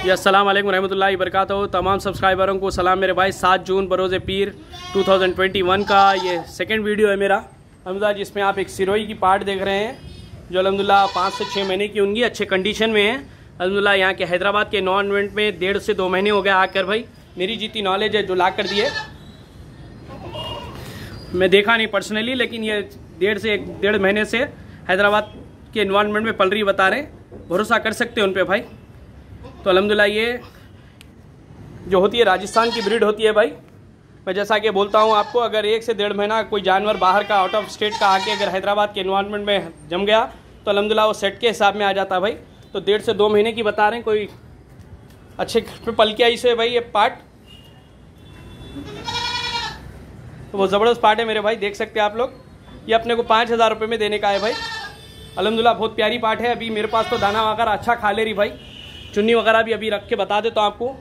अस्सलाम वालेकुम रहमतुल्लाहि वबरकातुहू। तमाम सब्सक्राइबरों को सलाम मेरे भाई। 7 जून बरोज़ पीर 2021 का ये सेकंड वीडियो है मेरा अल्हम्दुलिल्लाह, जिसमें आप एक सिरोही की पार्ट देख रहे हैं जो अल्हम्दुलिल्लाह 5 से 6 महीने की होंगी, अच्छे कंडीशन में है अल्हम्दुलिल्लाह। यहाँ के हैदराबाद के नॉन इवेंट में 1.5 से 2 महीने हो गए आकर भाई। मेरी जितनी नॉलेज है जो ला कर दिए, मैं देखा नहीं पर्सनली, लेकिन ये 1.5 महीने से हैदराबाद के इन्वायरमेंट में पल रही बता रहे, भरोसा कर सकते हैं उन पे भाई। तो अल्हम्दुलिल्लाह ये जो होती है राजस्थान की ब्रीड होती है भाई। मैं जैसा कि बोलता हूँ आपको, अगर 1 से 1.5 महीना कोई जानवर बाहर का आउट ऑफ स्टेट का आके अगर हैदराबाद के इन्वायरमेंट में जम गया तो अल्हम्दुलिल्लाह वो सेट के हिसाब में आ जाता भाई। तो 1.5 से 2 महीने की बता रहे हैं, कोई अच्छे पे पल के आई से भाई ये पार्ट, तो वो ज़बरदस्त पार्ट है मेरे भाई, देख सकते हैं आप लोग। ये अपने को 5,000 रुपये में देने का है भाई अल्हम्दुलिल्लाह। बहुत प्यारी पार्ट है। अभी मेरे पास तो दाना वगैरह अच्छा खा ले रही भाई, चुन्नी वगैरह भी अभी रख के बता देता हूँ आपको।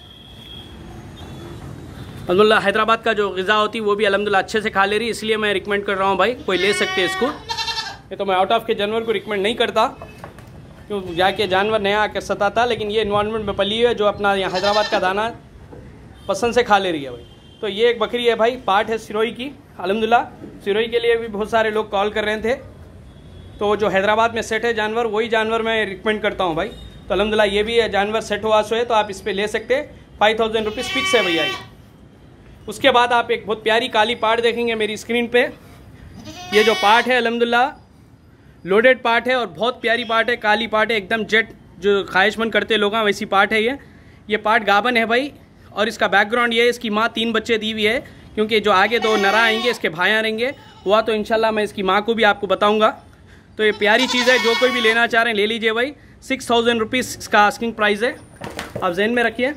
अल्हम्दुलिल्लाह हैदराबाद का जो ग़िज़ा होती है वो भी अल्हम्दुलिल्लाह अच्छे से खा ले रही, इसलिए मैं रिकमेंड कर रहा हूँ भाई, कोई ले सकते हैं इसको। ये तो मैं आउट ऑफ के जानवर को रिकमेंड नहीं करता, क्यों जाके जानवर नया आकर सताता, लेकिन ये इन्वायरमेंट में पली है जो अपना यहाँ हैदराबाद का दाना पसंद से खा ले रही है भाई। तो ये एक बकरी है भाई, पार्ट है सिरोही की अल्हम्दुलिल्लाह। सिरोही के लिए भी बहुत सारे लोग कॉल कर रहे थे, तो जो हैदराबाद में सेट है जानवर, वही जानवर मैं रिकमेंड करता हूँ भाई। तो अल्हम्दुलिल्लाह ये भी है जानवर सेट हुआ सो है, तो आप इस पर ले सकते हैं। 5,000 रुपीज़ फिक्स है भैया ये। उसके बाद आप एक बहुत प्यारी काली पार्ट देखेंगे मेरी स्क्रीन पे। ये जो पार्ट है अल्हम्दुलिल्लाह लोडेड पार्ट है और बहुत प्यारी पार्ट है, काली पार्ट है एकदम जेट, जो ख्वाहिशमंद करते लोग हैं वैसी पार्ट है ये पार्ट गाबन है भाई। और इसका बैकग्राउंड ये है, इसकी माँ 3 बच्चे दी हुई है, क्योंकि जो आगे 2 नरा आएंगे इसके भाइयाँ रहेंगे, हुआ तो इंशाल्लाह मैं इसकी माँ को भी आपको बताऊँगा। तो ये प्यारी चीज़ है, जो कोई भी लेना चाह रहे हैं ले लीजिए भाई। 6,000 रुपीज़ इसका आस्किंग प्राइस है, आप जहन में रखिए।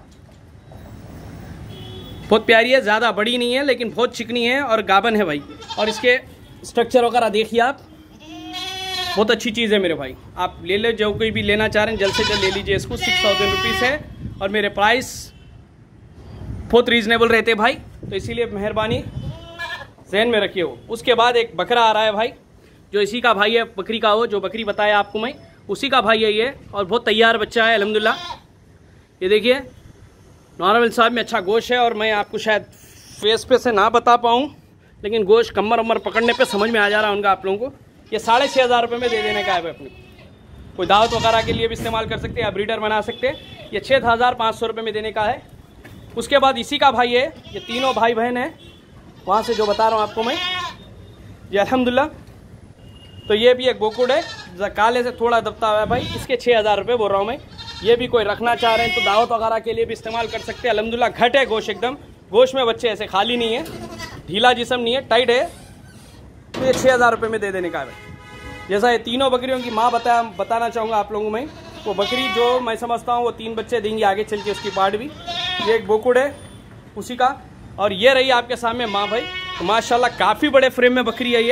बहुत प्यारी है, ज़्यादा बड़ी नहीं है लेकिन बहुत चिकनी है और गाबन है भाई। और इसके स्ट्रक्चर वगैरह देखिए आप, बहुत अच्छी चीज़ है मेरे भाई। आप ले ले, जो कोई भी लेना चाह रहे हैं जल्द से जल्द ले लीजिए इसको। 6,000 रुपीज़ है और मेरे प्राइस बहुत रीज़नेबल रहते भाई, तो इसीलिए मेहरबानी जहन में रखिए वो। उसके बाद एक बकरा आ रहा है भाई, जो इसी का भाई है बकरी का, वो जो बकरी बताया आपको मैं उसी का भाई है ये, और बहुत तैयार बच्चा है अल्हम्दुलिल्लाह। ये देखिए नॉर्मल साहब में अच्छा गोश्त है, और मैं आपको शायद फेस पे से ना बता पाऊँ, लेकिन गोश्त कमर उमर पकड़ने पे समझ में आ जा रहा है उनका आप लोगों को। ये 6,500 रुपये में दे देने का है भाई अपने को। कोई दावत वगैरह के लिए भी इस्तेमाल कर सकते हैं, या ब्रीडर बना सकते हैं। ये 6,500 रुपये में देने का है। उसके बाद इसी का भाई है, ये तीनों भाई बहन है वहाँ से जो बता रहा हूँ आपको मैं, ये अल्हम्दुलिल्लाह। तो ये भी एक बोकुड है, काले से थोड़ा दबता हुआ है भाई, इसके 6,000 रुपये बोल रहा हूँ मैं। ये भी कोई रखना चाह रहे हैं तो दावत वगैरह के लिए भी इस्तेमाल कर सकते हैं अल्हम्दुलिल्लाह। घट है गोश्त एकदम, गोश्त में बच्चे ऐसे खाली नहीं है, ढीला जिस्म नहीं है, टाइट है। तो ये 6,000 रुपये में दे देने का है भाई। जैसा ये तीनों बकरियों की माँ बताना चाहूँगा आप लोगों में, वो बकरी जो मैं समझता हूँ वो 3 बच्चे देंगी आगे चल के, उसकी पार्ट भी। ये एक बोकुड है उसी का, और ये रही आपके सामने माँ भाई। तो माशाल्लाह काफ़ी बड़े फ्रेम में बकरी है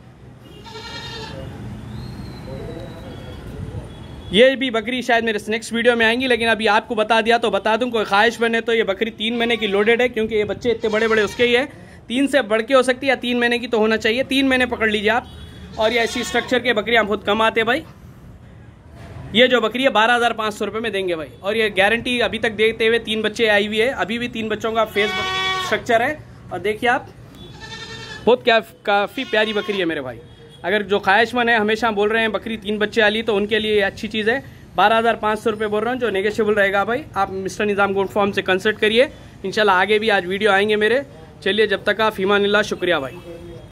ये भी बकरी शायद मेरे नेक्स्ट वीडियो में आएंगी, लेकिन अभी आपको बता दिया तो बता दूं, कोई ख्वाहिश बने तो ये बकरी 3 महीने की लोडेड है, क्योंकि ये बच्चे इतने बड़े बड़े उसके ही है। 3 से बढ़ के हो सकती है, या 3 महीने की तो होना चाहिए, 3 महीने पकड़ लीजिए आप। और ये ऐसी स्ट्रक्चर के बकरियाँ बहुत कम आते भाई। ये जो बकरी है 12,500 रुपये में देंगे भाई, और ये गारंटी अभी तक देते हुए 3 बच्चे आई हुई है, अभी भी 3 बच्चों का फेस स्ट्रक्चर है। और देखिए आप, बहुत काफ़ी प्यारी बकरी है मेरे भाई। अगर जो ख्वाहिशमंद है, हमेशा बोल रहे हैं बकरी 3 बच्चे वाली, तो उनके लिए अच्छी चीज़ है। 12,500 रुपये बोल रहा हूँ, जो नेगोशिएबल रहेगा भाई। आप मिस्टर निज़ाम गोल्ड फार्म से कंसल्ट करिए, इंशाल्लाह आगे भी आज वीडियो आएंगे मेरे। चलिए जब तक आप फ़ीमानिल्लाह, शुक्रिया भाई।